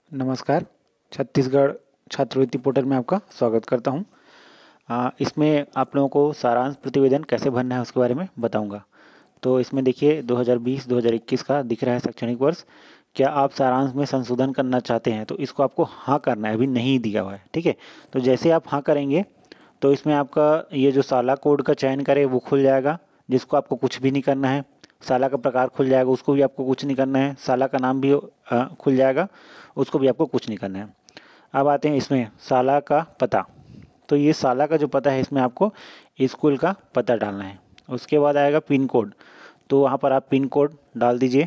नमस्कार। छत्तीसगढ़ छात्रवृत्ति पोर्टल में आपका स्वागत करता हूं। इसमें आप लोगों को सारांश प्रतिवेदन कैसे भरना है उसके बारे में बताऊंगा। तो इसमें देखिए 2020-2021 का दिख रहा है शैक्षणिक वर्ष। क्या आप सारांश में संशोधन करना चाहते हैं तो इसको आपको हाँ करना है, अभी नहीं दिया हुआ है। ठीक है, तो जैसे आप हाँ करेंगे तो इसमें आपका ये जो साला कोड का चयन करे वो खुल जाएगा, जिसको आपको कुछ भी नहीं करना है। साला का प्रकार खुल जाएगा, उसको भी आपको कुछ नहीं करना है। साला का नाम भी खुल जाएगा, उसको भी आपको कुछ नहीं करना है। अब आते हैं इसमें साला का पता। तो ये साला का जो पता है इसमें आपको स्कूल का पता डालना है। उसके बाद आएगा पिन कोड, तो वहाँ पर आप पिन कोड डाल दीजिए।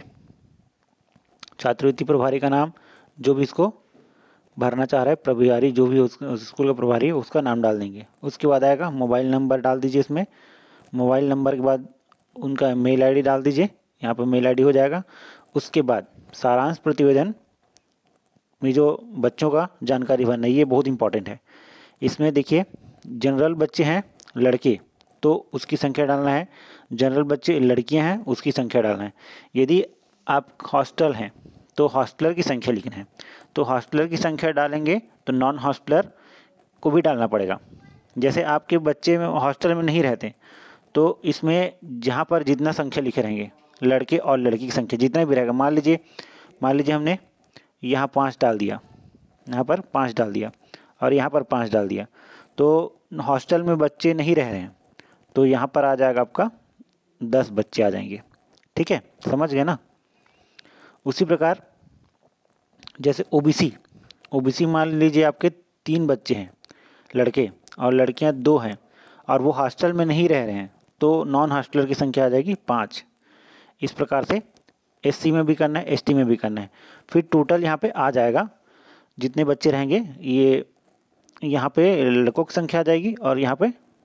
छात्रवृत्ति प्रभारी का नाम, जो भी इसको भरना चाह रहा है, प्रभारी जो भी उस स्कूल का प्रभारी है उसका नाम डाल देंगे। उसके बाद आएगा मोबाइल नंबर डाल दीजिए इसमें। मोबाइल नंबर के बाद उनका मेल आईडी डाल दीजिए, यहाँ पर मेल आईडी हो जाएगा। उसके बाद सारांश प्रतिवेदन में जो बच्चों का जानकारी भरना है ये बहुत इंपॉर्टेंट है। इसमें देखिए जनरल बच्चे हैं लड़के तो उसकी संख्या डालना है, जनरल बच्चे लड़कियां हैं उसकी संख्या डालना है। यदि आप हॉस्टल हैं तो हॉस्टलर की संख्या लिखना है, तो हॉस्टलर की संख्या डालेंगे तो नॉन हॉस्टलर को भी डालना पड़ेगा। जैसे आपके बच्चे में हॉस्टल में नहीं रहते तो इसमें जहाँ पर जितना संख्या लिखे रहेंगे लड़के और लड़की की संख्या जितना भी रहेगा, मान लीजिए हमने यहाँ 5 डाल दिया, यहाँ पर 5 डाल दिया और यहाँ पर 5 डाल दिया, तो हॉस्टल में बच्चे नहीं रह रहे हैं तो यहाँ पर आ जाएगा आपका 10 बच्चे आ जाएंगे। ठीक है, समझ गए ना। उसी प्रकार जैसे ओबीसी मान लीजिए आपके 3 बच्चे हैं लड़के और लड़कियां 2 हैं और वो हॉस्टल में नहीं रह रहे हैं तो नॉन हॉस्टलर की संख्या आ जाएगी 5। इस प्रकार से एससी में भी करना है, एसटी में भी करना है। फिर टोटल यहाँ पे आ जाएगा जितने बच्चे रहेंगे, ये यहाँ पे लड़कों की संख्या आ जाएगी और यहाँ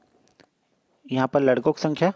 पर लड़कों की संख्या,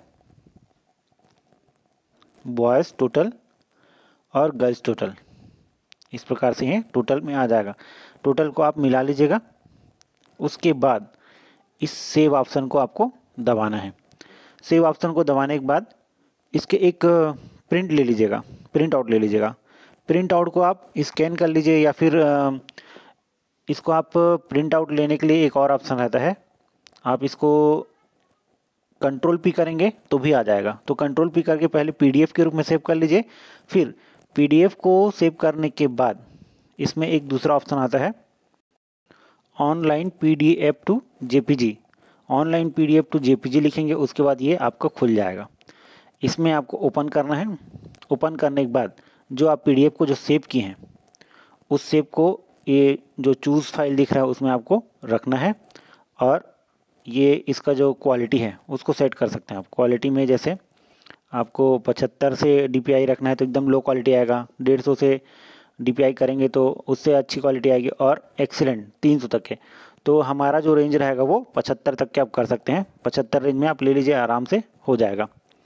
बॉयज़ टोटल और गर्ल्स टोटल, इस प्रकार से ये टोटल में आ जाएगा। टोटल को आप मिला लीजिएगा। उसके बाद इस सेव ऑप्शन को आपको दबाना है। सेव ऑप्शन को दबाने के बाद इसके एक प्रिंट ले लीजिएगा, प्रिंट आउट ले लीजिएगा। प्रिंट आउट को आप स्कैन कर लीजिए या फिर इसको आप प्रिंट आउट लेने के लिए एक और ऑप्शन रहता है, आप इसको कंट्रोल पी करेंगे तो भी आ जाएगा। तो कंट्रोल पी करके पहले पीडीएफ के रूप में सेव कर लीजिए। फिर पीडीएफ को सेव करने के बाद इसमें एक दूसरा ऑप्शन आता है online PDF to JPG. Online PDF to JPG लिखेंगे, उसके बाद ये आपका खुल जाएगा। इसमें आपको ओपन करना है। ओपन करने के बाद जो आप पीडीएफ को जो सेव किए हैं उस सेव को ये जो चूज़ फाइल दिख रहा है उसमें आपको रखना है और ये इसका जो क्वालिटी है उसको सेट कर सकते हैं आप। क्वालिटी में जैसे आपको 75 से डीपीआई रखना है तो एकदम लो क्वालिटी आएगा, 150 से डीपीआई करेंगे तो उससे अच्छी क्वालिटी आएगी, और एक्सीलेंट 300 तक है। तो हमारा जो रेंज रहेगा वो 75 तक के आप कर सकते हैं। 75 रेंज में आप ले लीजिए, आराम से हो जाएगा।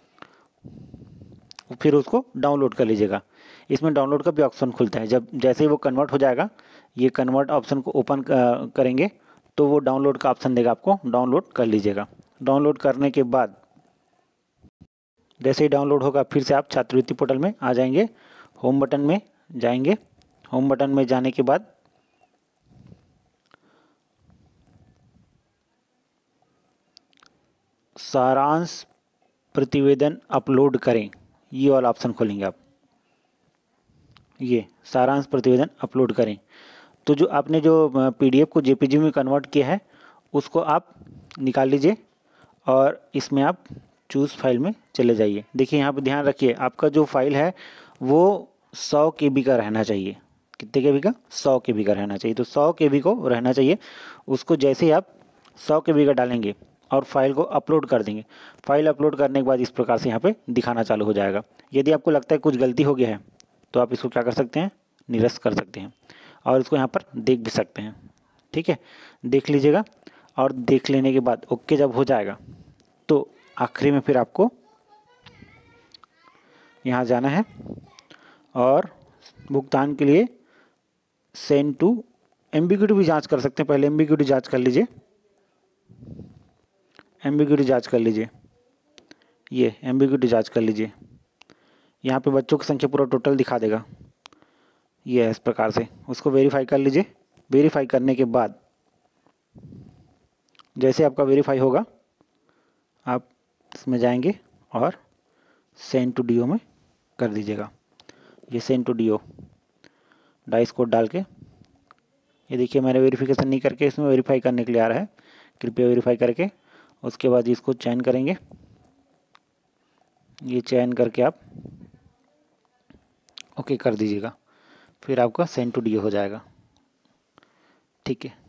फिर उसको डाउनलोड कर लीजिएगा। इसमें डाउनलोड का भी ऑप्शन खुलता है। जब जैसे ही वो कन्वर्ट हो जाएगा, ये कन्वर्ट ऑप्शन को ओपन करेंगे तो वो डाउनलोड का ऑप्शन देगा, आपको डाउनलोड कर लीजिएगा। डाउनलोड करने के बाद जैसे ही डाउनलोड होगा फिर से आप छात्रवृत्ति पोर्टल में आ जाएंगे, होम बटन में जाएंगे। होम बटन में जाने के बाद सारांश प्रतिवेदन अपलोड करें, ये वाला ऑप्शन खोलेंगे आप। ये सारांश प्रतिवेदन अपलोड करें, तो जो आपने जो पीडीएफ को जेपीजी में कन्वर्ट किया है उसको आप निकाल लीजिए और इसमें आप चूज़ फाइल में चले जाइए। देखिए यहाँ पे ध्यान रखिए, आपका जो फाइल है वो 100 KB का रहना चाहिए। कितने KB का? 100 KB का रहना चाहिए। तो 100 KB को रहना चाहिए। उसको जैसे ही आप 100 KB का डालेंगे और फाइल को अपलोड कर देंगे, फाइल अपलोड करने के बाद इस प्रकार से यहाँ पे दिखाना चालू हो जाएगा। यदि आपको लगता है कुछ गलती हो गया है तो आप इसको क्या कर सकते हैं, निरस्त कर सकते हैं और इसको यहाँ पर देख भी सकते हैं। ठीक है, देख लीजिएगा। और देख लेने के बाद ओके जब हो जाएगा तो आखिरी में फिर आपको यहाँ जाना है और भुगतान के लिए सेंड टू, एम्बिग्यूटी भी जांच कर सकते हैं। पहले एम्बिग्यूटी जांच कर लीजिए, एम्बिग्यूटी जांच कर लीजिए, ये एम्बिग्यूटी जांच कर लीजिए। यहाँ पे बच्चों की संख्या पूरा टोटल दिखा देगा। ये इस प्रकार से उसको वेरीफाई कर लीजिए। वेरीफाई करने के बाद जैसे आपका वेरीफाई होगा आप इसमें जाएंगे और सेंड टू डीओ में कर दीजिएगा। ये सेंड टू डीओ डाइस कोड डाल के, ये देखिए मैंने वेरिफिकेशन नहीं करके इसमें वेरीफाई करने के लिए आ रहा है, कृपया वेरीफाई करके उसके बाद इसको चयन करेंगे। ये चयन करके आप ओके कर दीजिएगा, फिर आपका सेंड टू डीओ हो जाएगा। ठीक है।